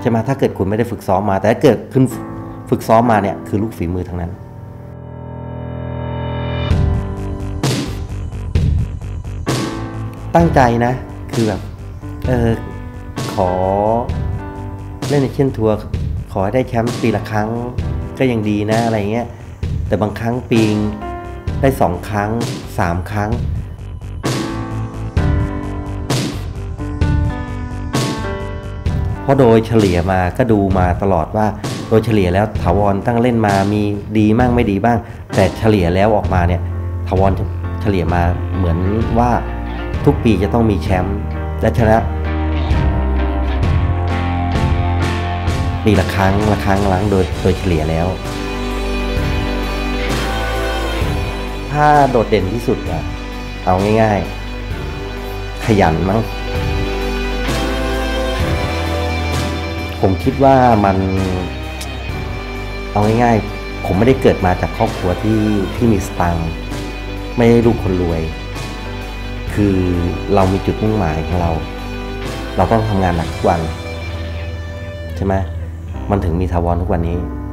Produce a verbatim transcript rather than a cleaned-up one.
ช่ไหมถ้าเกิดคุณไม่ได้ฝึกซ้อมมาแต่ถ้าเกิดคุณฝึกซ้อมมาเนี่ยคือลูกฝีมือทั้งนั้นตั้งใจนะคือแบบเออขอเล่นในเชียนทัวร์ขอให้ได้แชมป์ปีละครั้งก็ยังดีนะอะไรเงี้ยแต่บางครั้งปีงได้สองครั้งสามครั้งเพราะโดยเฉลี่ยมาก็ดูมาตลอดว่าโดยเฉลี่ยแล้วถาวรตั้งเล่นมามีดีบ้างไม่ดีบ้างแต่เฉลี่ยแล้วออกมาเนี่ยถาวรเฉลี่ยมาเหมือนว่าทุกปีจะต้องมีแชมป์และชนะปีละครั้งละครั้งละครั้งโดยโดยเฉลี่ยแล้วถ้าโดดเด่นที่สุดอะเอาง่ายๆขยันมั้งผมคิดว่ามันเอาง่ายๆผมไม่ได้เกิดมาจากครอบครัวที่ที่มีสตางค์ไม่ได้ลูกคนรวยคือเรามีจุดมุ่งหมายของเราเราต้องทำงานหนักทุกวันใช่ไหมมันถึงมีถาวรทุกวันนี้